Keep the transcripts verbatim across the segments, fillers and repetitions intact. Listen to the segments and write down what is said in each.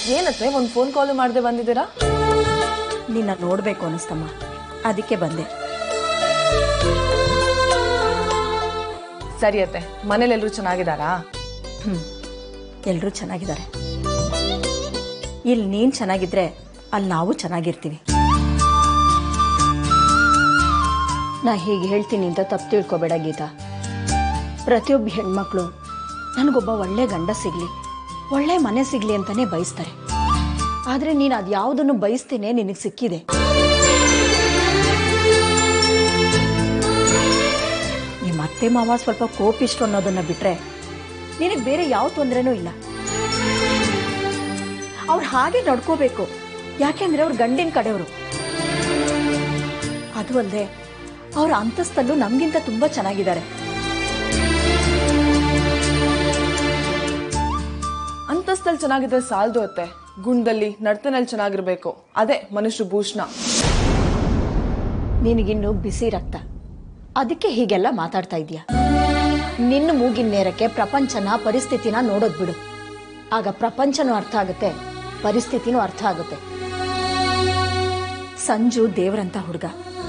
ಏನತ್ತೆ ಒಂದು phone call ಮಾಡದೆ ಬಂದಿದ್ದೀರಾ? ನಿನ್ನ ನೋಡಬೇಕು ಅನಿಸ್ತಮ್ಮ, ಅದಕ್ಕೆ ಬಂದೆ. ಸರಿ ಅತ್ತೆ, ಮನೇಲಿ ಎಲ್ಲರೂ ಚೆನ್ನಾಗಿದ್ದಾರಾ? ಹ್ಮ್, ಎಲ್ಲರೂ ಚೆನ್ನಾಗಿದ್ದಾರೆ. ಇಲ್ಲಿ ನೀನ್ ಚೆನ್ನಾಗಿದ್ರೆ ಅಲ್ಲಿ ನಾವು ಚೆನ್ನಾಗಿರ್ತೀವಿ. ನಾ ಹೀಗೆ ಹೇಳ್ತೀನಿ ಅಂತ ತಪ್ಪು ತಿಳ್ಕೊಬೇಡ ಗೀತಾ. ಪ್ರತಿಯೊಬ್ಬ ಹೆಣ್ಮಕ್ಳು ನನಗೊಬ್ಬ ಒಳ್ಳೆ ಗಂಡ ಸಿಗ್ಲಿ, ಒಳ್ಳೆ ಮನೆ ಸಿಗ್ಲಿ ಅಂತಾನೆ ಬಯಸ್ತಾರೆ. ಆದ್ರೆ ನೀನು ಅದ್ಯಾವುದನ್ನು ಬಯಸ್ತೇನೆ ನಿನಗೆ ಸಿಕ್ಕಿದೆ. ನಿಮ್ಮ ಅತ್ತೆ ಮಾವ ಸ್ವಲ್ಪ ಕೋಪಿಷ್ಟು ಅನ್ನೋದನ್ನ ಬಿಟ್ರೆ ನಿನಗೆ ಬೇರೆ ಯಾವ ತೊಂದರೆನೂ ಇಲ್ಲ. ಅವ್ರು ಹಾಗೆ ನಡ್ಕೋಬೇಕು, ಯಾಕೆಂದ್ರೆ ಅವ್ರ ಗಂಡಿನ ಕಡೆಯವರು. ಅದು ಅಲ್ಲದೆ ಅವ್ರ ಅಂತಸ್ತಲ್ಲೂ ನಮ್ಗಿಂತ ತುಂಬಾ ಚೆನ್ನಾಗಿದ್ದಾರೆ. ಅಂತಸ್ತಲ್ಲಿ ಚೆನ್ನಾಗಿದ್ರೆ ಸಾಲದು ಅತ್ತೆ, ಗುಣದಲ್ಲಿ ನರ್ತನಲ್ಲಿ ಚೆನ್ನಾಗಿರ್ಬೇಕು. ಅದೇ ಮನುಷ್ಯ ಭೂಷಣ. ನಿನಗಿನ್ನು ಬಿಸಿ ರಕ್ತ, ಅದಕ್ಕೆ ಹೀಗೆಲ್ಲ ಮಾತಾಡ್ತಾ ಇದೀಯ. ನಿನ್ನ ಮೂಗಿನ ನೇರಕ್ಕೆ ಪ್ರಪಂಚನ ಪರಿಸ್ಥಿತಿನ ನೋಡೋದ್ ಬಿಡು. ಆಗ ಪ್ರಪಂಚನೂ ಅರ್ಥ ಆಗುತ್ತೆ, ಪರಿಸ್ಥಿತಿನೂ ಅರ್ಥ ಆಗುತ್ತೆ. ಸಂಜು ದೇವರಂತ ಹುಡುಗ.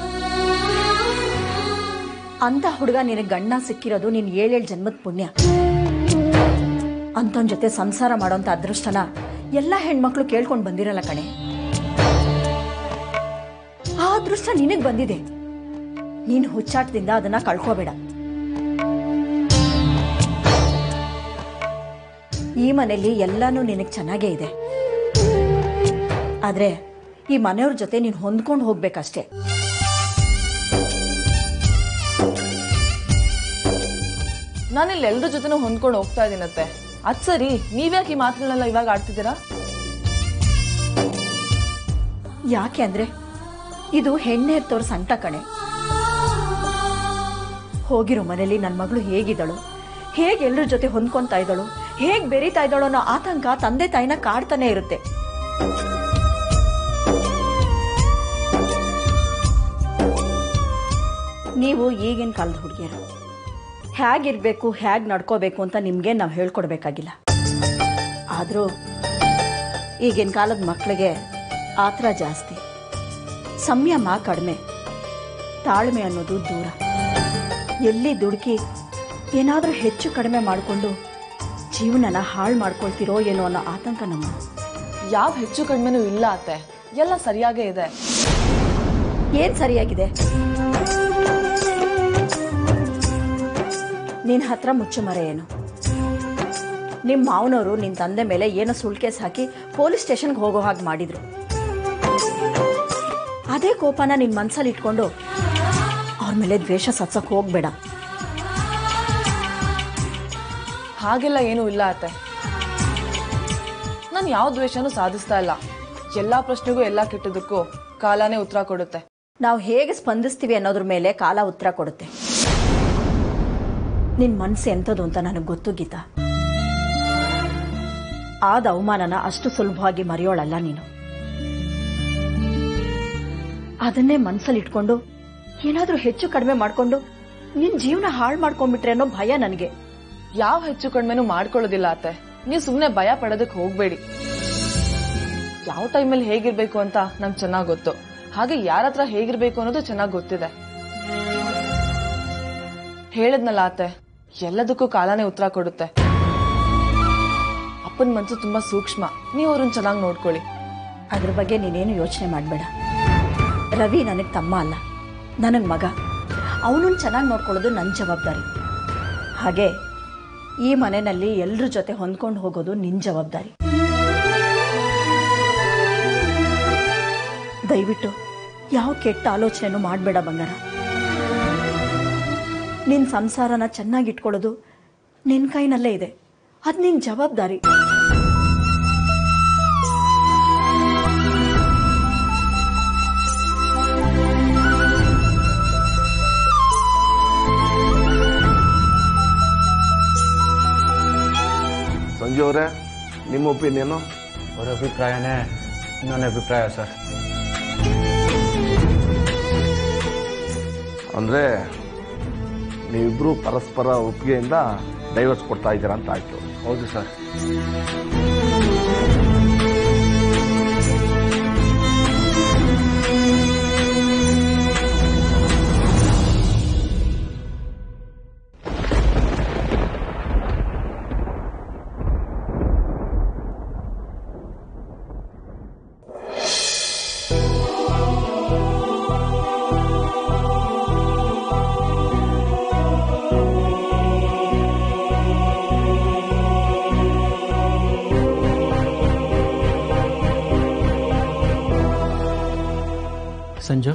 ಅಂತ ಹುಡುಗ ನಿನಗೆ ಗಂಡ ಸಿಕ್ಕಿರೋದು ನಿನ್ ಏಳೇಳು ಜನ್ಮದ ಪುಣ್ಯ. ಅಂತವನ್ ಜೊತೆ ಸಂಸಾರ ಮಾಡೋಂಥ ಅದೃಷ್ಟನ ಎಲ್ಲ ಹೆಣ್ಮಕ್ಳು ಕೇಳ್ಕೊಂಡು ಬಂದಿರಲ್ಲ ಕಣೆ. ಆ ಅದೃಷ್ಟ ನಿನಗ್ ಬಂದಿದೆ. ನೀನು ಹುಚ್ಚಾಟದಿಂದ ಅದನ್ನ ಕಳ್ಕೋಬೇಡ. ಈ ಮನೆಯಲ್ಲಿ ಎಲ್ಲಾನು ನಿನಗೆ ಚೆನ್ನಾಗೇ ಇದೆ. ಆದ್ರೆ ಈ ಮನೆಯವ್ರ ಜೊತೆ ನೀನು ಹೊಂದ್ಕೊಂಡು ಹೋಗ್ಬೇಕಷ್ಟೇ. ನಾನಿಲ್ಲಿ ಎಲ್ರ ಜೊತೆನೂ ಹೊಂದ್ಕೊಂಡು ಹೋಗ್ತಾ ಇದ್ದೀನತ್ತೆ. ಅದ್ ಸರಿ, ನೀವ್ಯಾಕೆ ಈ ಮಾತುಗಳನ್ನೆಲ್ಲ ಇವಾಗ ಆಡ್ತಿದ್ದೀರಾ? ಯಾಕೆ ಅಂದ್ರೆ ಇದು ಹೆಣ್ಣೆರ್ತವ್ರ ಸಂಟ ಕಣೆ. ಹೋಗಿರೋ ಮನೇಲಿ ನನ್ನ ಮಗಳು ಹೇಗಿದ್ದಳು, ಹೇಗೆ ಎಲ್ರ ಜೊತೆ ಹೊಂದ್ಕೊಂತಾ ಇದ್ದಳು, ಹೇಗ್ ಬೆರೀತಾ ಇದ್ದಾಳೋ ಅನ್ನೋ ಆತಂಕ ತಂದೆ ತಾಯಿನ ಕಾಡ್ತಾನೆ ಇರುತ್ತೆ. ನೀವು ಈಗಿನ ಕಾಲದ ಹುಡುಗಿಯರು, ಹೇಗಿರ್ಬೇಕು ಹೇಗ್ ನಡ್ಕೋಬೇಕು ಅಂತ ನಿಮ್ಗೆ ನಾವು ಹೇಳ್ಕೊಡ್ಬೇಕಾಗಿಲ್ಲ. ಆದ್ರೂ ಈಗಿನ ಕಾಲದ ಮಕ್ಕಳಿಗೆ ಆತರ ಜಾಸ್ತಿ, ಸಂಯಮ ಕಡಿಮೆ, ತಾಳ್ಮೆ ಅನ್ನೋದು ದೂರ. ಎಲ್ಲಿ ದುಡುಕಿ ಏನಾದರೂ ಹೆಚ್ಚು ಕಡಿಮೆ ಮಾಡಿಕೊಂಡು ಜೀವನನ ಹಾಳು ಮಾಡ್ಕೊಳ್ತಿರೋ ಏನೋ ಅನ್ನೋ ಆತಂಕ ನಮ್ಮ. ಯಾವ ಹೆಚ್ಚು ಕಡಿಮೆನೂ ಇಲ್ಲ ಅತ್ತೆ, ಎಲ್ಲ ಸರಿಯಾಗೇ ಇದೆ. ಏನ್ ಸರಿಯಾಗಿದೆ? ನಿನ್ ಹತ್ರ ಮುಚ್ಚುಮರೆ ಏನು? ನಿಮ್ ಮಾವನವರು ನಿನ್ ತಂದೆ ಮೇಲೆ ಏನೋ ಸುಳ್ಳು ಕೇಸ್ ಹಾಕಿ ಪೊಲೀಸ್ ಸ್ಟೇಷನ್ಗೆ ಹೋಗೋ ಹಾಗೆ ಮಾಡಿದ್ರು. ಅದೇ ಕೋಪನ ನಿನ್ ಮನ್ಸಲ್ಲಿ ಇಟ್ಕೊಂಡು ಅವ್ರ ಮೇಲೆ ದ್ವೇಷ ಸತ್ಸಕ್ ಹೋಗ್ಬೇಡ. ಹಾಗೆಲ್ಲ ಏನೂ ಇಲ್ಲ ಅತ್ತೆ. ನಾನು ಯಾವ ದ್ವೇಷನೂ ಸಾಧಿಸ್ತಾ ಇಲ್ಲ. ಎಲ್ಲಾ ಪ್ರಶ್ನೆಗೂ ಎಲ್ಲಾ ಕೆಟ್ಟದಕ್ಕೂ ಕಾಲನೇ ಉತ್ತರ ಕೊಡುತ್ತೆ. ನಾವು ಹೇಗೆ ಸ್ಪಂದಿಸ್ತೀವಿ ಅನ್ನೋದ್ರ ಮೇಲೆ ಕಾಲ ಉತ್ತರ ಕೊಡುತ್ತೆ. ನಿನ್ ಮನ್ಸು ಎಂಥದ್ದು ಅಂತ ನನಗೆ ಗೊತ್ತು ಗೀತಾ. ಆದ ಅವಮಾನನ ಅಷ್ಟು ಸುಲಭವಾಗಿ ಮರೆಯೋಳಲ್ಲ ನೀನು. ಅದನ್ನೇ ಮನ್ಸಲ್ಲಿ ಇಟ್ಕೊಂಡು ಏನಾದ್ರೂ ಹೆಚ್ಚು ಕಡಿಮೆ ಮಾಡ್ಕೊಂಡು ನಿನ್ ಜೀವನ ಹಾಳು ಮಾಡ್ಕೊಂಡ್ಬಿಟ್ರೆ ಅನ್ನೋ ಭಯ ನನಗೆ. ಯಾವ ಹೆಚ್ಚು ಕಡಿಮೆನೂ ಮಾಡ್ಕೊಳ್ಳೋದಿಲ್ಲ ಅತ್ತೆ. ನೀವು ಸುಮ್ನೆ ಭಯ ಪಡೋದಕ್ಕೆ ಹೋಗ್ಬೇಡಿ. ಯಾವ ಟೈಮಲ್ಲಿ ಹೇಗಿರ್ಬೇಕು ಅಂತ ನಂಗೆ ಚೆನ್ನಾಗ್ ಗೊತ್ತು. ಹಾಗೆ ಯಾರ ಹತ್ರ ಹೇಗಿರ್ಬೇಕು ಅನ್ನೋದು ಚೆನ್ನಾಗ್ ಗೊತ್ತಿದೆ. ಹೇಳದ್ನಲ್ಲ ಅತ್ತೆ, ಎಲ್ಲದಕ್ಕೂ ಕಾಲನೇ ಉತ್ತರ ಕೊಡುತ್ತೆ. ಅಪ್ಪನ ಮನ್ಸು ತುಂಬಾ ಸೂಕ್ಷ್ಮ, ನೀವು ಅವ್ರನ್ನ ಚೆನ್ನಾಗಿ ನೋಡ್ಕೊಳ್ಳಿ. ಅದ್ರ ಬಗ್ಗೆ ನೀನೇನು ಯೋಚನೆ ಮಾಡಬೇಡ. ರವಿ ನನಗೆ ತಮ್ಮ ಅಲ್ಲ, ನನಗೆ ಮಗ. ಅವನನ್ನು ಚೆನ್ನಾಗಿ ನೋಡ್ಕೊಳ್ಳೋದು ನನ್ನ ಜವಾಬ್ದಾರಿ. ಹಾಗೆ ಈ ಮನೆಯಲ್ಲಿ ಎಲ್ಲರ ಜೊತೆ ಹೊಂದ್ಕೊಂಡು ಹೋಗೋದು ನಿನ್ನ ಜವಾಬ್ದಾರಿ. ದಯವಿಟ್ಟು ಯಾವ ಕೆಟ್ಟ ಆಲೋಚನೆನೂ ಮಾಡಬೇಡ ಬಂಗಾರ. ನಿನ್ನ ಸಂಸಾರನ ಚೆನ್ನಾಗಿಟ್ಕೊಳ್ಳೋದು ನಿನ್ನ ಕೈನಲ್ಲೇ ಇದೆ. ಅದು ನಿನ್ನ ಜವಾಬ್ದಾರಿ. ಸಂಜು ಅವರೇ, ನಿಮ್ಮ ಒಪಿನಿಯನು? ಅವರ ಅಭಿಪ್ರಾಯನೇ ನನ್ನ ಅಭಿಪ್ರಾಯ ಸರ್. ಅಂದರೆ ನೀವಿಬ್ಬರು ಪರಸ್ಪರ ಒಪ್ಪಿಗೆಯಿಂದ ಡೈವರ್ಸ್ ಕೊಡ್ತಾ ಇದ್ದೀರಾ ಅಂತ ಆಯ್ತು. ಹೌದು ಸರ್. ಸಂಜು?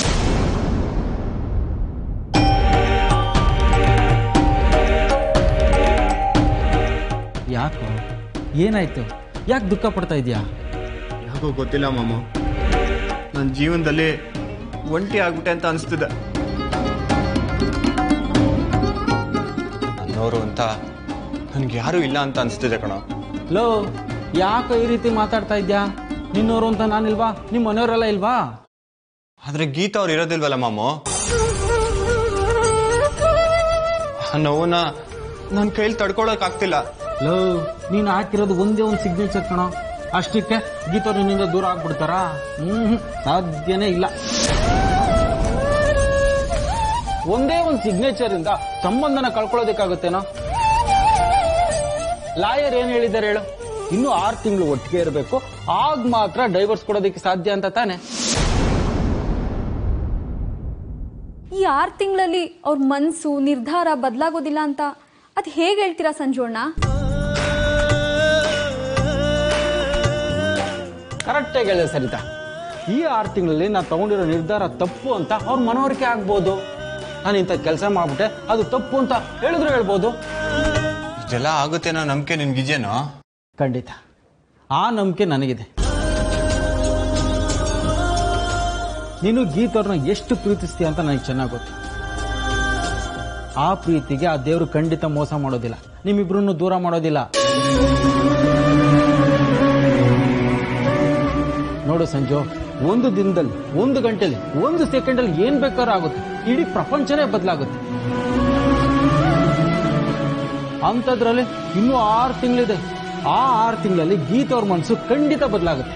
ಯಾಕೋ, ಏನಾಯ್ತು? ಯಾಕೆ ದುಃಖ ಪಡ್ತಾ ಇದೆಯಾ? ಯಾಕೋ ಗೊತ್ತಿಲ್ಲ ಮಾಮ, ನನ್ನ ಜೀವನದಲ್ಲಿ ಒಂಟಿ ಆಗ್ಬಿಟ್ಟೆ ಅಂತ ಅನಿಸ್ತಿದೆ. ನನ್ನವರು ಅಂತ ನನಗೆ ಯಾರೂ ಇಲ್ಲ ಅಂತ ಅನಿಸ್ತಿದೆ ಕಣ. ಲೋ, ಯಾಕೋ ಈ ರೀತಿ ಮಾತಾಡ್ತಾ ಇದ್ಯಾ? ನಿನ್ನೋರು ಅಂತ ನಾನಿಲ್ವಾ? ನಿಮ್ಮ ಮನೆಯವರೆಲ್ಲ ಇಲ್ವಾ? ಆದ್ರೆ ಗೀತಾ ಅವ್ರು ಇರೋದಿಲ್ವಲ್ಲ ಮಾಮು. ಆ ನೋವನ್ನ ನನ್ನ ಕೈಲಿ ತಡ್ಕೊಳಕ್ ಆಗ್ತಿಲ್ಲ. ಲೋ, ನೀನು ಹಾಕಿರೋದು ಒಂದೇ ಒಂದು ಸಿಗ್ನೇಚರ್ ಕಣ, ಅಷ್ಟಕ್ಕೆ ಗೀತವ್ರು ನಿನ್ನಿಂದ ದೂರ ಆಗ್ಬಿಡ್ತಾರಾ? ಹ್ಮ್ ಸಾಧ್ಯನೇ ಇಲ್ಲ. ಒಂದೇ ಒಂದು ಸಿಗ್ನೇಚರ್ ಇಂದ ಸಂಬಂಧನ ಕಳ್ಕೊಳ್ಳೋದಕ್ಕಾಗುತ್ತೇನೋ? ಲಾಯರ್ ಏನ್ ಹೇಳಿದ್ದಾರೆ ಹೇಳು? ಇನ್ನು ಆರು ತಿಂಗಳು ಒಟ್ಟಿಗೆ ಇರಬೇಕು, ಆಗ ಮಾತ್ರ ಡೈವರ್ಸ್ ಕೊಡೋದಕ್ಕೆ ಸಾಧ್ಯ ಅಂತ ತಾನೆ. ಈ ಆರು ತಿಂಗಳಲ್ಲಿ ಅವ್ರ ಮನಸ್ಸು ನಿರ್ಧಾರ ಬದಲಾಗೋದಿಲ್ಲ ಅಂತ ಅದು ಹೇಗೆ ಹೇಳ್ತೀರಾ ಸಂಜೋಣ್ಣ? ಕರೆಕ್ಟಾಗಿ ಹೇಳಿದೆ ಸರಿತಾ. ಈ ಆರು ತಿಂಗಳಲ್ಲಿ ನಾನು ತಗೊಂಡಿರೋ ನಿರ್ಧಾರ ತಪ್ಪು ಅಂತ ಅವ್ರ ಮನವರಿಕೆ ಆಗ್ಬೋದು. ನಾನು ಇಂಥ ಕೆಲಸ ಮಾಡ್ಬಿಟ್ಟೆ, ಅದು ತಪ್ಪು ಅಂತ ಹೇಳಿದ್ರು ಹೇಳ್ಬೋದು. ಇದೆಲ್ಲ ಆಗುತ್ತೇನೋ ನಂಬಿಕೆ ನಿನ್ಗಿದೆಯೇನೋ? ಖಂಡಿತ ಆ ನಂಬಿಕೆ ನನಗಿದೆ. ನೀನು ಗೀತವ್ರನ್ನ ಎಷ್ಟು ಪ್ರೀತಿಸ್ತೀಯ ಅಂತ ನನಗೆ ಚೆನ್ನಾಗಿ ಗೊತ್ತು. ಆ ಪ್ರೀತಿಗೆ ಆ ದೇವರು ಖಂಡಿತ ಮೋಸ ಮಾಡೋದಿಲ್ಲ, ನಿಮ್ಮಿಬ್ರನ್ನು ದೂರ ಮಾಡೋದಿಲ್ಲ. ನೋಡು ಸಂಜು, ಒಂದು ದಿನದಲ್ಲಿ, ಒಂದು ಗಂಟೆಲಿ, ಒಂದು ಸೆಕೆಂಡಲ್ಲಿ ಏನ್ ಬೇಕಾದ್ರೂ ಆಗುತ್ತೆ. ಇಡೀ ಪ್ರಪಂಚನೇ ಬದಲಾಗುತ್ತೆ. ಅಂಥದ್ರಲ್ಲಿ ಇನ್ನೂ ಆರು ತಿಂಗಳಿದೆ. ಆ ಆರು ತಿಂಗಳಲ್ಲಿ ಗೀತವ್ರ ಮನಸ್ಸು ಖಂಡಿತ ಬದಲಾಗುತ್ತೆ.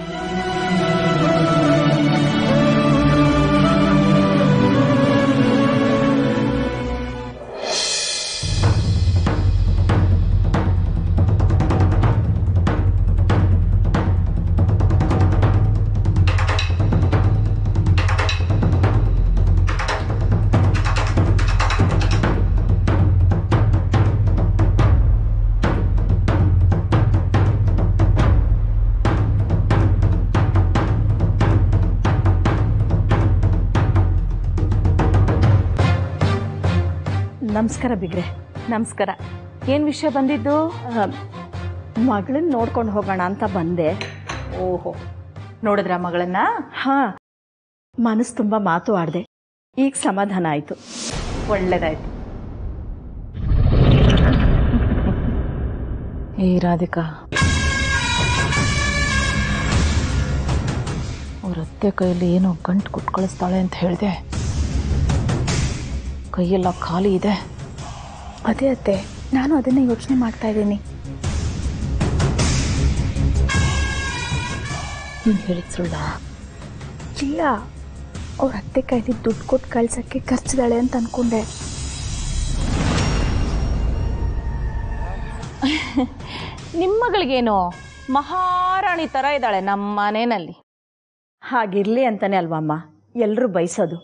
ನಮಸ್ಕಾರ ಬಿಗ್ರೆ. ನಮಸ್ಕಾರ. ಏನ್ ವಿಷಯ ಬಂದಿದ್ದು? ಮಗಳನ್ನ ನೋಡ್ಕೊಂಡು ಹೋಗೋಣ ಅಂತ ಬಂದೆ. ಓಹೋ, ನೋಡಿದ್ರ ಮಗಳನ್ನ? ಹಾ, ಮನಸ್ಸು ತುಂಬ ಮಾತು ಆಡಿದೆ. ಈಗ ಸಮಾಧಾನ ಆಯ್ತು. ಒಳ್ಳೇದಾಯ್ತು. ಏ ರಾಧಿಕಾ, ಅವ್ರ ಅತ್ತೆ ಕೈಯಲ್ಲಿ ಏನೋ ಗಂಟು ಕುಟ್ ಕಳಿಸ್ತಾಳೆ ಅಂತ ಹೇಳಿದೆ. ಕೈಯೆಲ್ಲ ಖಾಲಿ ಇದೆ. ಅದೇ ಅತ್ತೆ, ನಾನು ಅದನ್ನೇ ಯೋಚನೆ ಮಾಡ್ತಾ ಇದ್ದೀನಿ. ನೀನು ಹೇಳಿದ ಸುಳ್ಳ? ಇಲ್ಲ, ಅವ್ರ ಅತ್ತೆ ಕೈಲಿ ದುಡ್ಡು ಕೊಟ್ಟು ಕಳ್ಸಕ್ಕೆ ಖರ್ಚಿದಾಳೆ ಅಂತ ಅನ್ಕೊಂಡೆ. ನಿಮ್ಮ ಮಗಳಿಗೇನು ಮಹಾರಾಣಿ ತರ ಇದ್ದಾಳೆ ನಮ್ಮ ಮನೆಯಲ್ಲಿ. ಹಾಗಿರ್ಲಿ ಅಂತಾನೆ ಅಲ್ವಮ್ಮ ಎಲ್ಲರೂ ಬಯಸೋದು.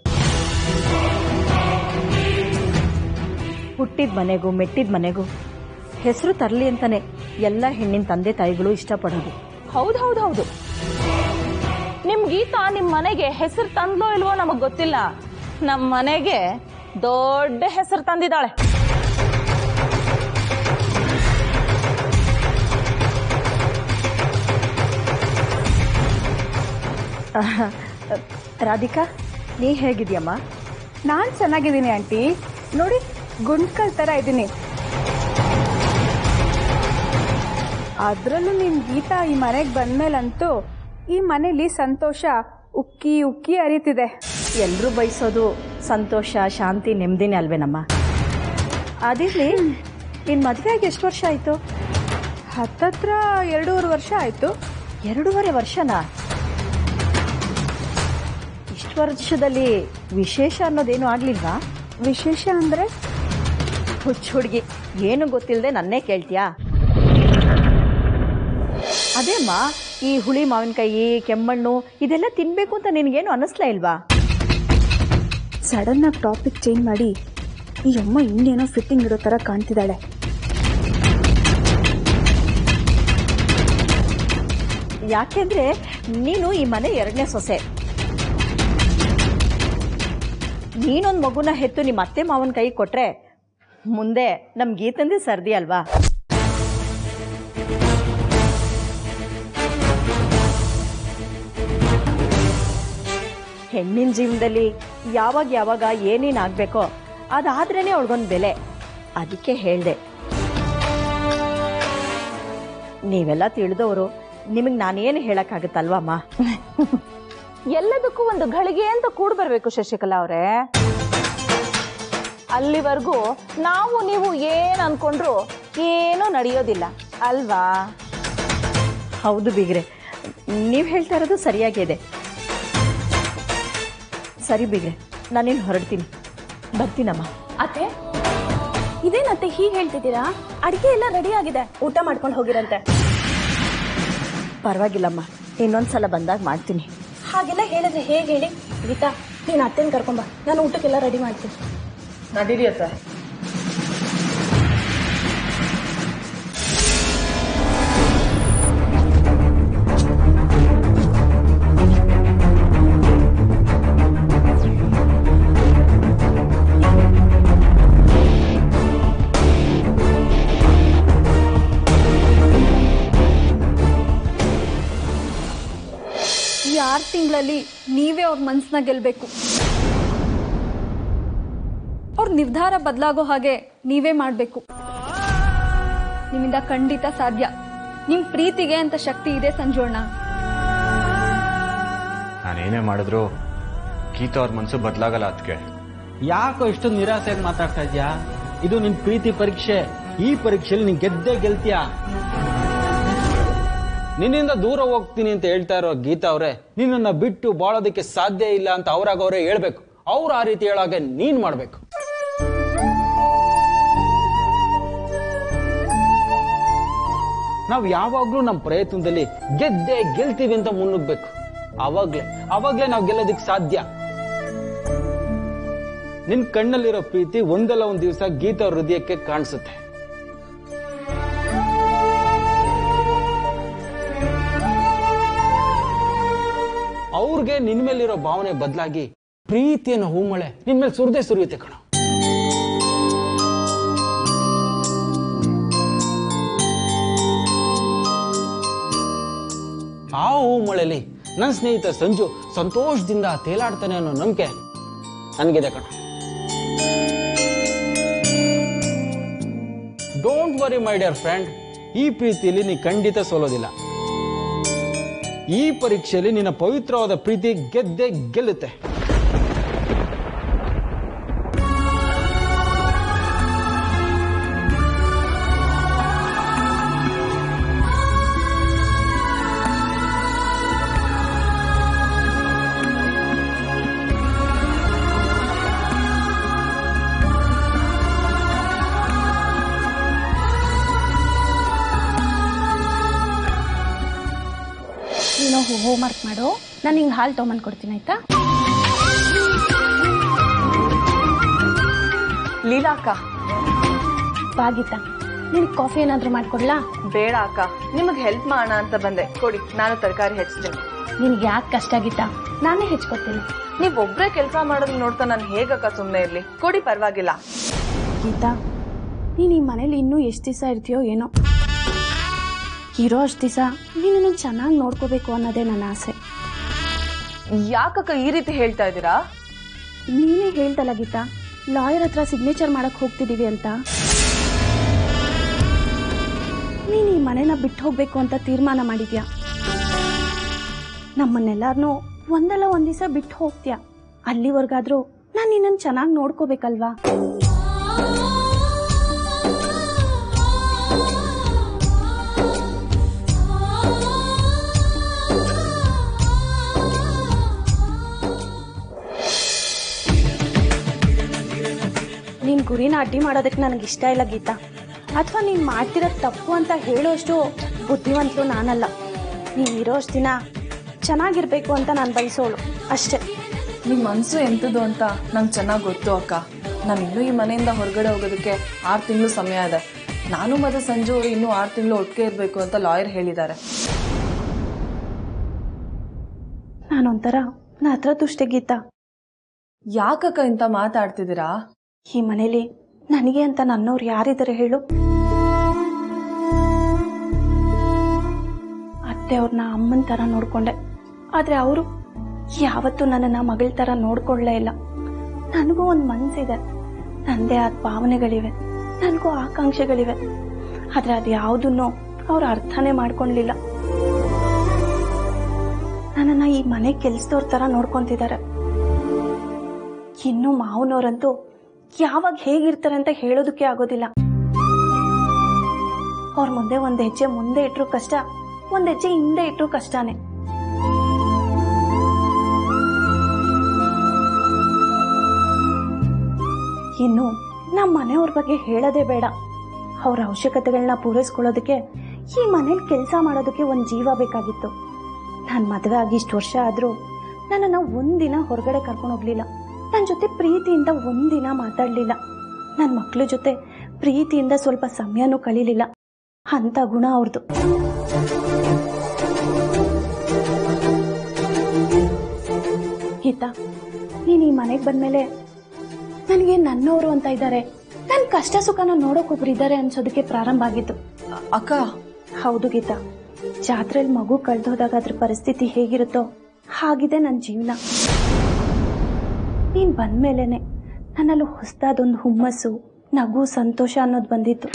ಹುಟ್ಟಿದ ಮನೆಗೂ ಮೆಟ್ಟಿದ ಮನೆಗೂ ಹೆಸರು ತರಲಿ ಅಂತಾನೆ ಎಲ್ಲ ಹೆಣ್ಣಿನ ತಂದೆ ತಾಯಿಗಳು ಇಷ್ಟಪಡೋದು. ಹೌದು ಹೌದು ಹೌದು. ನಿಮ್ ಗೀತಾ ನಿಮ್ ಮನೆಗೆ ಹೆಸರು ತಂದ್ಲೋ ಇಲ್ವೋ ನಮಗ್ ಗೊತ್ತಿಲ್ಲ, ನಮ್ಮ ಮನೆಗೆ ದೊಡ್ಡ ಹೆಸರು ತಂದಿದ್ದಾಳೆ. ರಾಧಿಕಾ, ನೀ ಹೇಗಿದ್ಯಮ್ಮ? ನಾನು ಚೆನ್ನಾಗಿದ್ದೀನಿ ಆಂಟಿ. ನೋಡಿ, ಗುಂಡ್ಕಲ್ ಥರ ಇದ್ದೀನಿ. ಅದರಲ್ಲೂ ನಿಮ್ಮ ಗೀತಾ ಈ ಮನೆಗೆ ಬಂದ್ಮೇಲಂತೂ ಈ ಮನೇಲಿ ಸಂತೋಷ ಉಕ್ಕಿ ಉಕ್ಕಿ ಹರಿತಿದೆ. ಎಲ್ಲರೂ ಬಯಸೋದು ಸಂತೋಷ, ಶಾಂತಿ, ನೆಮ್ಮದಿನೇ ಅಲ್ವೇನಮ್ಮ? ಅದಿರಲಿ, ನಿನ್ನ ಮದುವೆಯಾಗಿ ಎಷ್ಟು ವರ್ಷ ಆಯಿತು? ಹತ್ತತ್ರ ಎರಡೂವರೆ ವರ್ಷ ಆಯಿತು. ಎರಡೂವರೆ ವರ್ಷನಾ? ಇಷ್ಟು ವರ್ಷದಲ್ಲಿ ವಿಶೇಷ ಅನ್ನೋದೇನು ಆಗ್ಲಿಲ್ವಾ? ವಿಶೇಷ ಅಂದರೆ? ಹುಚ್ಚು ಹುಡುಗಿ, ಏನು ಗೊತ್ತಿಲ್ಲದೆ ನನ್ನೇ ಕೇಳ್ತೀಯಾ? ಅದೇಮ್ಮ, ಈ ಹುಳಿ ಮಾವಿನಕಾಯಿ, ಕೆಮ್ಮಣ್ಣು ಇದೆಲ್ಲ ತಿನ್ಬೇಕು ಅಂತ ನಿನಗೇನು ಅನ್ನಿಸ್ಲಾ ಇಲ್ವಾ? ಸಡನ್ ಆಗಿ ಟಾಪಿಕ್ ಚೇಂಜ್ ಮಾಡಿ ಈ ಅಮ್ಮ ಇನ್ನೇನೋ ಫಿಟ್ಟಿಂಗ್ ಇರೋ ಥರ ಕಾಣ್ತಿದ್ದಾಳೆ. ಯಾಕೆಂದ್ರೆ ನೀನು ಈ ಮನೆ ಎರಡನೇ ಸೊಸೆ. ನೀನೊಂದು ಮಗುನ ಹೆತ್ತು ನಿಮ್ಮ ಅತ್ತೆ ಮಾವನ ಕೈ ಕೊಟ್ರೆ ಮುಂದೆ ನಮ್ಮ ಗೀತಂದೆ ಸರ್ದಿ ಅಲ್ವಾ? ಹೆಣ್ಣಿನ ಜೀವನದಲ್ಲಿ ಯಾವಾಗ ಯಾವಾಗ ಏನೇನು ಆಗಬೇಕೋ ಅದಾದ್ರೇನೆ ಅವಳಿಗೊಂದು ಬೆಲೆ. ಅದಕ್ಕೆ ಹೇಳಿದೆ. ನೀವೆಲ್ಲ ತಿಳಿದವರು, ನಿಮಗೆ ನಾನೇನು ಹೇಳಕ್ಕಾಗತ್ತಲ್ವಮ್ಮ? ಎಲ್ಲದಕ್ಕೂ ಒಂದು ಗಳಿಗೆ ಅಂತ ಕೂಡ ಬರ್ಬೇಕು ಶಶಿಕಲಾ ಅವರೇ. ಅಲ್ಲಿವರೆಗೂ ನಾವು ನೀವು ಏನ್ ಅನ್ಕೊಂಡ್ರು ಏನೂ ನಡೆಯೋದಿಲ್ಲ ಅಲ್ವಾ? ಹೌದು ಬೀಗ್ರೆ, ನೀವು ಹೇಳ್ತಾ ಇರೋದು ಸರಿಯಾಗಿದೆ. ಸರಿ ಬೀಗ್ರೆ, ನಾನೇನು ಹೊರಡ್ತೀನಿ, ಬರ್ತೀನಮ್ಮ. ಅತ್ತೆ, ಇದೇನತ್ತೆ ಹೀಗೆ ಹೇಳ್ತಿದ್ದೀರಾ? ಅಡಿಗೆ ಎಲ್ಲ ರೆಡಿ ಆಗಿದೆ, ಊಟ ಮಾಡ್ಕೊಂಡು ಹೋಗಿರಂತೆ. ಪರವಾಗಿಲ್ಲಮ್ಮ, ಇನ್ನೊಂದ್ಸಲ ಬಂದಾಗ ಮಾಡ್ತೀನಿ. ಹಾಗೆಲ್ಲ ಹೇಳಿದ್ರೆ ಹೇಗೆ ಹೇಳಿ? ಗೀತಾ, ನೀನು ಅತ್ತೆನ ಕರ್ಕೊಂಬ, ನಾನು ಊಟಕ್ಕೆಲ್ಲ ರೆಡಿ ಮಾಡ್ತೀನಿ. ನಡೀರಿ ಅತ್ತೆ. ಈ ಆರು ತಿಂಗಳಲ್ಲಿ ನೀವೇ ಅವ್ರ ಮನಸ್ಸನ್ನ ಗೆಲ್ಲಬೇಕು. ಅವ್ರ ನಿರ್ಧಾರ ಬದಲಾಗೋ ಹಾಗೆ ನೀವೇ ಮಾಡಬೇಕು. ನಿಮ್ಮಿಂದ ಖಂಡಿತ ಸಾಧ್ಯ. ನಿಮ್ ಪ್ರೀತಿಗೆ ಅಂತ ಶಕ್ತಿ ಇದೆ ಸಂಜೋಣ. ನಾನೇನೇ ಮಾಡಿದ್ರು ಗೀತಾ ಅವ್ರ ಮನಸ್ಸು ಬದಲಾಗಲ್ಲ. ಅದಕ್ಕೆ ಯಾಕೋ ಇಷ್ಟೊಂದು ನಿರಾಸೆಯಾಗಿ ಮಾತಾಡ್ತಾ ಇದ್ಯಾ? ಇದು ನಿನ್ ಪ್ರೀತಿ ಪರೀಕ್ಷೆ. ಈ ಪರೀಕ್ಷೆಯಲ್ಲಿ ನೀನ್ ಗೆದ್ದೇ ಗೆಲ್ತೀಯ. ನಿನ್ನಿಂದ ದೂರ ಹೋಗ್ತೀನಿ ಅಂತ ಹೇಳ್ತಾ ಇರೋ ಗೀತಾ ಅವರೇ, ನಿನ್ನನ್ನ ಬಿಟ್ಟು ಬಾಳೋದಕ್ಕೆ ಸಾಧ್ಯ ಇಲ್ಲ ಅಂತ ಅವ್ರಾಗ ಅವರೇ ಹೇಳ್ಬೇಕು. ಅವ್ರು ಆ ರೀತಿ ಹೇಳಾಗೆ ನೀನ್ ಮಾಡ್ಬೇಕು. ನಾವು ಯಾವಾಗ್ಲೂ ನಮ್ಮ ಪ್ರಯತ್ನದಲ್ಲಿ ಗೆದ್ದೆ ಗೆಲ್ತೀವಿ ಅಂತ ಮುನ್ನುಗ್ಬೇಕು. ಅವಾಗ್ಲೇ ಅವಾಗ್ಲೇ ನಾವು ಗೆಲ್ಲೋದಕ್ಕೆ ಸಾಧ್ಯ. ನಿನ್ ಕಣ್ಣಲ್ಲಿರೋ ಪ್ರೀತಿ ಒಂದಲ್ಲ ಒಂದ್ ದಿವಸ ಗೀತಾ ಹೃದಯಕ್ಕೆ ಕಾಣಿಸುತ್ತೆ. ಅವ್ರಿಗೆ ನಿನ್ ಮೇಲಿರೋ ಭಾವನೆ ಬದಲಾಗಿ ಪ್ರೀತಿಯನ್ನು ಹೂಮಳೆ ನಿನ್ ಮೇಲೆ ಸುರಿದೇ ಸುರಿಯುತ್ತೆ ಕಣ. ಆ ಹೂಮಳೆಲಿ ನನ್ನ ಸ್ನೇಹಿತ ಸಂಜು ಸಂತೋಷದಿಂದ ತೇಲಾಡ್ತಾನೆ ಅನ್ನೋ ನಂಬಿಕೆ ನನಗಿದೆ ಕಣ. Don't worry my dear friend, ಈ ಪ್ರೀತಿಯಲ್ಲಿ ನೀ ಖಂಡಿತ ಸೋಲೋದಿಲ್ಲ. ಈ ಪರೀಕ್ಷೆಯಲ್ಲಿ ನಿನ್ನ ಪವಿತ್ರವಾದ ಪ್ರೀತಿ ಗೆದ್ದೆ ಗೆಲ್ಲುತ್ತೆ. ನೀನು ಹೋಮ್ ವರ್ಕ್ ಮಾಡು, ನಾನು ಹಿಂಗೆ ಹಾಲು ತೊಗೊಂಬಂದು ಕೊಡ್ತೀನಿ ಆಯ್ತಾ? ಲೀಲಾ ಅಕ್ಕ, ಬಾಗಿತ್ತಾ, ನಿನಗೆ ಕಾಫಿ ಏನಾದರೂ ಮಾಡ್ಕೊಡ್ಲಾ? ಬೇಡ ಅಕ್ಕ, ನಿಮಗೆ ಹೆಲ್ಪ್ ಮಾಡೋಣ ಅಂತ ಬಂದೆ. ಕೊಡಿ, ನಾನು ತರಕಾರಿ ಹೆಚ್ಚಿದ್ದೀನಿ. ನಿನಗೆ ಯಾಕೆ ಕಷ್ಟ ಆಗಿತ್ತಾ? ನಾನೇ ಹೆಚ್ಕೊಡ್ತೀನಿ. ನೀವ್ ಒಬ್ರೇ ಕೆಲಸ ಮಾಡೋದು ನೋಡ್ತಾ ನಾನು ಹೇಗಕ್ಕ ಸುಮ್ಮನೆ ಇರ್ಲಿ? ಕೊಡಿ, ಪರವಾಗಿಲ್ಲ. ಗೀತಾ, ನೀನು ಈ ಮನೇಲಿ ಇನ್ನೂ ಎಷ್ಟು ದಿವಸ ಇರ್ತೀಯೋ ಏನೋ. ಇರೋ ಅಷ್ಟು ದಿವಸ ನೀನು ಚೆನ್ನಾಗಿ ನೋಡ್ಕೋಬೇಕು ಅನ್ನೋದೇ ನನ್ನ ಆಸೆ. ಯಾಕಕ್ಕ ಈ ರೀತಿ ಹೇಳ್ತಾ ಇದ್ದೀರಾ? ನೀನೇ ಹೇಳ್ದಲ್ಲ ಗೀತಾ, ಲಾಯರ್ ಹತ್ರ ಸಿಗ್ನೇಚರ್ ಮಾಡಕ್ ಹೋಗ್ತಿದೀವಿ ಅಂತ. ನೀನು ಈ ಮನೆನ ಬಿಟ್ಟು ಹೋಗ್ಬೇಕು ಅಂತ ತೀರ್ಮಾನ ಮಾಡಿದ್ಯಾ. ನಮ್ಮನ್ನೆಲ್ಲಾರನ್ನೂ ಒಂದಲ್ಲ ಒಂದ್ ದಿವಸ ಬಿಟ್ಟು ಹೋಗ್ತೀಯ. ಅಲ್ಲಿವರೆಗಾದ್ರೂ ನಾನು ನಿನ್ನನ್ನು ಚೆನ್ನಾಗಿ ನೋಡ್ಕೋಬೇಕಲ್ವಾ? ನಿನ್ ಗುರಿನ ಅಡ್ಡಿ ಮಾಡೋದಕ್ಕೆ ನನಗೆ ಇಷ್ಟ ಇಲ್ಲ ಗೀತಾ. ಅಥವಾ ನೀನು ಮಾಡ್ತಿರೋದು ತಪ್ಪು ಅಂತ ಹೇಳೋಷ್ಟು ಬುದ್ಧಿವಂತರು ನಾನಲ್ಲ. ನೀನು ಇರೋಷ್ಟು ದಿನ ಚೆನ್ನಾಗಿರ್ಬೇಕು ಅಂತ ನಾನು ಬಯಸೋಳು ಅಷ್ಟೇ. ನಿಮ್ಮ ಮನಸ್ಸು ಎಂಥದ್ದು ಅಂತ ನಂಗೆ ಚೆನ್ನಾಗಿ ಗೊತ್ತು ಅಕ್ಕ. ನಾನು ಇನ್ನೂ ಈ ಮನೆಯಿಂದ ಹೊರಗಡೆ ಹೋಗೋದಕ್ಕೆ ಆರು ತಿಂಗಳು ಸಮಯ ಇದೆ. ನಾನು ಮತ್ತೆ ಸಂಜು ಅವರು ಇನ್ನೂ ಆರು ತಿಂಗಳು ಒಟ್ಟಿಗೆ ಇರಬೇಕು ಅಂತ ಲಾಯರ್ ಹೇಳಿದ್ದಾರೆ. ನಾನೊಂಥರ ನಾ ಹತ್ರ ದುಷ್ಟೆ ಗೀತಾ. ಯಾಕಕ್ಕ ಇಂತ ಮಾತಾಡ್ತಿದ್ದೀರಾ? ಈ ಮನೇಲಿ ನನಗೆ ಅಂತ ನನ್ನವ್ರು ಯಾರಿದ್ದಾರೆ ಹೇಳು? ಅತ್ತೆ ಅವ್ರನ್ನ ಅಮ್ಮನ ತರ ನೋಡ್ಕೊಂಡೆ, ಆದ್ರೆ ಅವರು ಯಾವತ್ತೂ ನನ್ನನ್ನ ಮಗಳ ತರ ನೋಡ್ಕೊಳ್ಳೇ ಇಲ್ಲ. ನನಗೂ ಒಂದು ಮನ್ಸಿದೆ, ನಂದೇ ಆದ ಭಾವನೆಗಳಿವೆ, ನನಗೂ ಆಕಾಂಕ್ಷೆಗಳಿವೆ. ಆದ್ರೆ ಅದು ಯಾವುದನ್ನು ಅವ್ರು ಅರ್ಥನೇ ಮಾಡ್ಕೊಳ್ಲಿಲ್ಲ. ನನ್ನನ್ನ ಈ ಮನೆ ಕೆಲ್ಸದವ್ರ ತರ ನೋಡ್ಕೊಂತಿದ್ದಾರೆ. ಇನ್ನು ಮಾವನವ್ರಂತೂ ಯಾವಾಗ ಹೇಗಿರ್ತಾರೆ ಅಂತ ಹೇಳೋದಕ್ಕೆ ಆಗೋದಿಲ್ಲ. ಅವ್ರ ಮುಂದೆ ಒಂದ್ ಹೆಜ್ಜೆ ಮುಂದೆ ಇಟ್ರು ಕಷ್ಟ, ಒಂದ್ ಹೆಜ್ಜೆ ಹಿಂದೆ ಇಟ್ರು ಕಷ್ಟನೇ. ಇನ್ನು ನಮ್ಮ ಮನೆಯವ್ರ ಬಗ್ಗೆ ಹೇಳೋದೇ ಬೇಡ. ಅವ್ರ ಅವಶ್ಯಕತೆಗಳನ್ನ ಪೂರೈಸ್ಕೊಳ್ಳೋದಕ್ಕೆ ಈ ಮನೇಲಿ ಕೆಲಸ ಮಾಡೋದಕ್ಕೆ ಒಂದ್ ಜೀವ ಬೇಕಾಗಿತ್ತು. ನಾನ್ ಮದುವೆ ಆಗಿ ಇಷ್ಟು ವರ್ಷ ಆದ್ರೂ ನನ್ನನ್ನ ಒಂದಿನ ಹೊರಗಡೆ ಕರ್ಕೊಂಡು ಹೋಗ್ಲಿಲ್ಲ. ನನ್ನ ಜೊತೆ ಪ್ರೀತಿಯಿಂದ ಒಂದಿನ ಮಾತಾಡ್ಲಿಲ್ಲ. ನನ್ನ ಮಕ್ಳ ಜೊತೆ ಪ್ರೀತಿಯಿಂದ ಸ್ವಲ್ಪ ಸಮಯನೂ ಕಳೀಲಿಲ್ಲ. ಅಂತ ಗುಣ ಅವ್ರದ್ದು. ಗೀತಾ, ನೀನ್ ಈ ಮನೆಗೆ ಬಂದ್ಮೇಲೆ ನನಗೆ ನನ್ನವರು ಅಂತ ಇದ್ದಾರೆ, ನನ್ ಕಷ್ಟ ಸುಖನ ನೋಡೋಕ್ ಒಬ್ರು ಇದ್ದಾರೆ ಅನ್ಸೋದಕ್ಕೆ ಪ್ರಾರಂಭ ಆಗಿತ್ತು. ಅಕ್ಕ, ಹೌದು ಗೀತಾ, ಜಾತ್ರೆಯಲ್ಲಿ ಮಗು ಕಳ್ದೋದಾಗ ಅದ್ರ ಪರಿಸ್ಥಿತಿ ಹೇಗಿರುತ್ತೋ ಹಾಗಿದೆ ನನ್ನ ಜೀವನ. ನೀನ್ ಬಂದ್ಮೇಲೆನೆ ನನ್ನಲ್ಲಿ ಹೊಸದಾದೊಂದು ಹುಮ್ಮಸ್ಸು, ನಗು, ಸಂತೋಷ ಅನ್ನೋದು ಬಂದಿತ್ತು.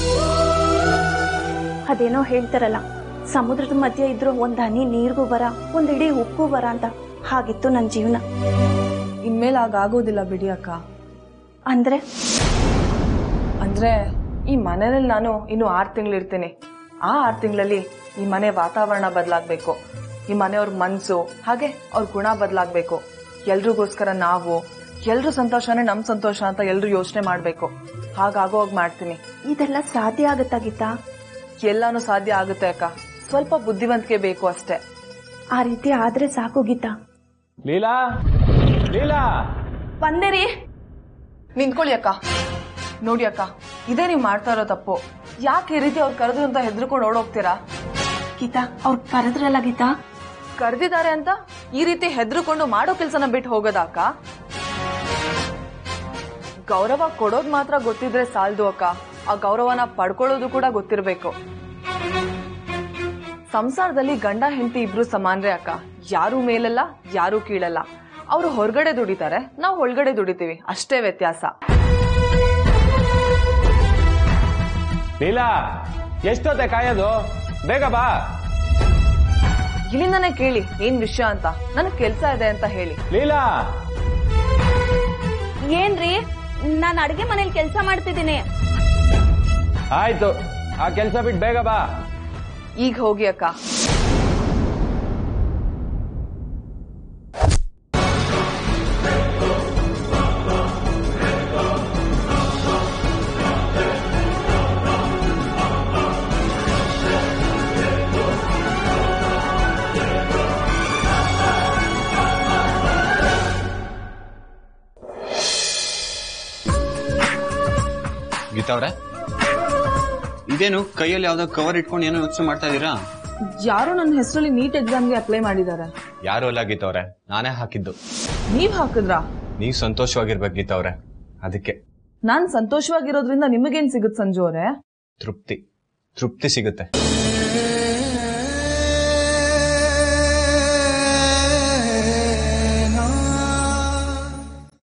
ಅದೇನೋ ಹೇಳ್ತಾರಲ್ಲ, ಸಮುದ್ರದ ಮಧ್ಯೆ ಇದ್ರು ಒಂದ್ ಹನಿ ನೀರ್ಗೂ ಬರ, ಒಂದ್ ಇಡೀ ಉಪ್ಪು ಬರ ಅಂತ. ಹಾಗಿತ್ತು ನನ್ನ ಜೀವನ. ಇನ್ಮೇಲೆ ಆಗೋದಿಲ್ಲ ಬಿಡಿ ಅಕ್ಕ. ಅಂದ್ರೆ ಅಂದ್ರೆ ಈ ಮನೆಯಲ್ಲಿ ನಾನು ಇನ್ನು ಆರು ತಿಂಗಳಿರ್ತೀನಿ. ಆ ಆರು ತಿಂಗಳಲ್ಲಿ ಈ ಮನೆ ವಾತಾವರಣ ಬದಲಾಗ್ಬೇಕು, ಈ ಮನೆಯವ್ರ ಮನ್ಸು ಹಾಗೆ ಅವ್ರ ಗುಣ ಬದಲಾಗ್ಬೇಕು. ಎಲ್ರಿಗೋಸ್ಕರ ನಾವು ಎಲ್ರು ಸಂತೋಷನೇ ನಮ್ ಸಂತೋಷ ಅಂತ ಎಲ್ರು ಯೋಚನೆ ಮಾಡ್ಬೇಕು. ಹಾಗಾಗೋಗ್ ಮಾಡ್ತೀನಿ. ಇದೆಲ್ಲ ಸಾಧ್ಯ ಆಗುತ್ತಾಗಿತ್ತ? ಎಲ್ಲಾನು ಸಾಧ್ಯ ಆಗುತ್ತೆ ಅಕ್ಕ, ಸ್ವಲ್ಪ ಬುದ್ಧಿವಂತಿಕೆ ಬೇಕು ಅಷ್ಟೇ. ಆ ರೀತಿ ಆದ್ರೆ ಸಾಕು ಗೀತಾ. ಲೀಲಾ, ಲೀಲಾ, ಬಂದೇರಿ. ನಿಂತ್ಕೊಳ್ಳಿ ಅಕ್ಕ. ನೋಡಿ ಅಕ್ಕ, ಇದೇ ನೀವ್ ಮಾಡ್ತಾ ಇರೋ ತಪ್ಪು. ಯಾಕೆ ಈ ರೀತಿ ಅವ್ರು ಕರೆದ್ರು ಅಂತ ಹೆದರ್ಕೊಂಡು ಓಡೋಗ್ತೀರಾ? ಗೀತಾ, ಅವ್ರು ಕರೆದ್ರಲ್ಲ ಗೀತಾ? ಕರೆದಿದ್ದಾರೆ ಅಂತ ಈ ರೀತಿ ಹೆದರ್ಕೊಂಡು ಮಾಡೋ ಕೆಲ್ಸನ ಬಿಟ್ಟು ಹೋಗೋದಾಕ? ಗೌರವ ಕೊಡೋದ್ ಮಾತ್ರ ಗೊತ್ತಿದ್ರೆ ಸಾಲದು ಅಕ್ಕ, ಆ ಗೌರವನ ಪಡ್ಕೊಳ್ಳೋದು ಕೂಡ ಗೊತ್ತಿರ್ಬೇಕು. ಸಂಸಾರದಲ್ಲಿ ಗಂಡ ಹೆಂಡತಿ ಇಬ್ರು ಸಮಾನ್ರೇ ಅಕ್ಕ. ಯಾರು ಮೇಲಲ್ಲ, ಯಾರು ಕೀಳಲ್ಲ. ಅವ್ರು ಹೊರಗಡೆ ದುಡಿತಾರೆ, ನಾವು ಒಳಗಡೆ ದುಡಿತೀವಿ, ಅಷ್ಟೇ ವ್ಯತ್ಯಾಸ. ಲೀಲಾ, ಎಷ್ಟೊತ್ತೆ ಕಾಯೋದು? ಬೇಗ ಬಾ. ಇಲ್ಲಿಂದಾನೆ ಕೇಳಿ ಏನ್ ವಿಷಯ ಅಂತ. ನನಗ್ ಕೆಲ್ಸ ಇದೆ ಅಂತ ಹೇಳಿ. ಲೀಲಾ, ಏನ್ರಿ, ನಾನು ಅಡಿಗೆ ಮನೇಲಿ ಕೆಲಸ ಮಾಡ್ತಿದ್ದೀನಿ. ಆಯ್ತು, ಆ ಕೆಲ್ಸ ಬಿಟ್ಟು ಬೇಗ ಬಾ. ಈಗ ಹೋಗಿ ಅಕ್ಕ. ಗೀತಾ ಅವ್ರೆ, ಇದೇನು ಕೈಯಲ್ಲಿ ಯಾವ್ದೋ ಕವರ್ ಇಟ್ಕೊಂಡು ಏನೋ ಯೋಚನೆ ಮಾಡ್ತಾ ಇದೀರಾ? ಯಾರು ನನ್ನ ಹೆಸರಲ್ಲಿ ನೀಟ್ ಎಕ್ಸಾಮ್ಗೆ ಅಪ್ಲೈ ಮಾಡಿದ್ದಾರೆ. ಯಾರು ಅಲ್ಲ ಗೀತಾ ಅವ್ರೆ, ನಾನೇ ಹಾಕಿದ್ದು. ನೀವ್ ಹಾಕಿದ್ರಾ? ನೀವ್ ಸಂತೋಷವಾಗಿರ್ಬೇಕು ಗೀತಾ ಅವ್ರೆ, ಅದಕ್ಕೆ. ನಾನ್ ಸಂತೋಷವಾಗಿರೋದ್ರಿಂದ ನಿಮಗೇನ್ ಸಿಗುತ್ತೆ ಸಂಜು ಅವರೇ? ತೃಪ್ತಿ, ತೃಪ್ತಿ ಸಿಗುತ್ತೆ.